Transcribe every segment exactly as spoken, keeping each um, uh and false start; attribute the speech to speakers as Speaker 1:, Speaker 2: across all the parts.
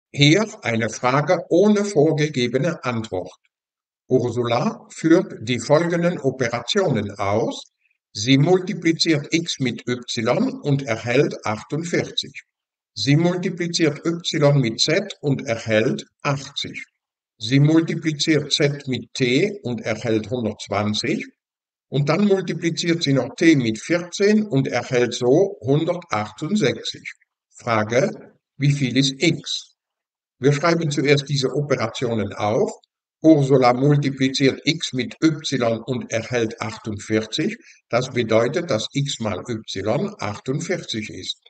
Speaker 1: Hier eine Frage ohne vorgegebene Antwort. Ursula führt die folgenden Operationen aus. Sie multipliziert x mit y und erhält achtundvierzig. Sie multipliziert y mit z und erhält achtzig. Sie multipliziert z mit t und erhält hundertzwanzig. Und dann multipliziert sie noch t mit vierzehn und erhält so hundertachtundsechzig. Frage: Wie viel ist x? Wir schreiben zuerst diese Operationen auf. Ursula multipliziert x mit y und erhält achtundvierzig. Das bedeutet, dass x mal y achtundvierzig ist.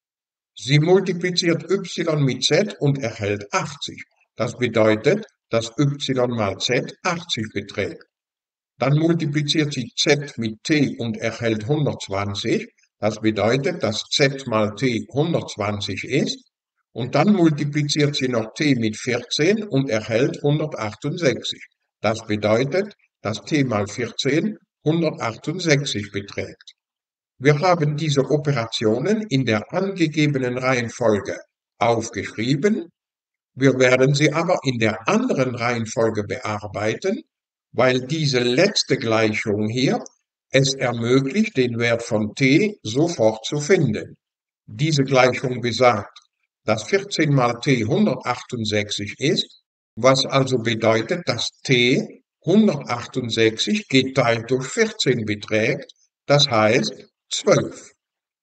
Speaker 1: Sie multipliziert y mit z und erhält achtzig. Das bedeutet, dass y mal z achtzig beträgt. Dann multipliziert sie z mit t und erhält hundertzwanzig. Das bedeutet, dass z mal t hundertzwanzig ist. Und dann multipliziert sie noch t mit vierzehn und erhält hundertachtundsechzig. Das bedeutet, dass t mal vierzehn hundertachtundsechzig beträgt. Wir haben diese Operationen in der angegebenen Reihenfolge aufgeschrieben. Wir werden sie aber in der anderen Reihenfolge bearbeiten, weil diese letzte Gleichung hier es ermöglicht, den Wert von t sofort zu finden. Diese Gleichung besagt, dass vierzehn mal t hundertachtundsechzig ist, was also bedeutet, dass t hundertachtundsechzig geteilt durch vierzehn beträgt, das heißt zwölf.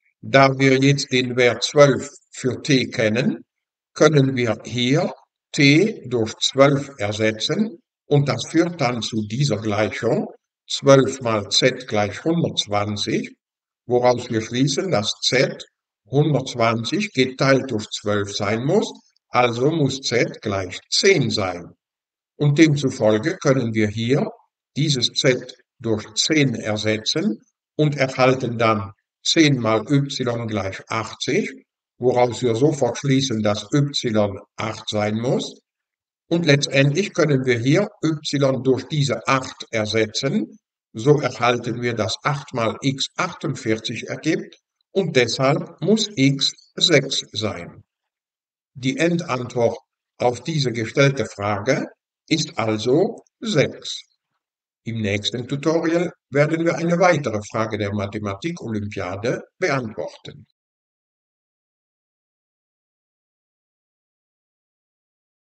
Speaker 1: Da wir jetzt den Wert zwölf für t kennen, können wir hier t durch zwölf ersetzen und das führt dann zu dieser Gleichung zwölf mal z gleich hundertzwanzig, woraus wir schließen, dass z hundertzwanzig geteilt durch zwölf sein muss, also muss z gleich zehn sein. Und demzufolge können wir hier dieses z durch zehn ersetzen und erhalten dann zehn mal y gleich achtzig, woraus wir sofort schließen, dass y acht sein muss. Und letztendlich können wir hier y durch diese acht ersetzen. So erhalten wir, dass acht mal x achtundvierzig ergibt und deshalb muss x sechs sein. Die Endantwort auf diese gestellte Frage ist also sechs. Im nächsten Tutorial werden wir eine weitere Frage der Mathematik-Olympiade beantworten.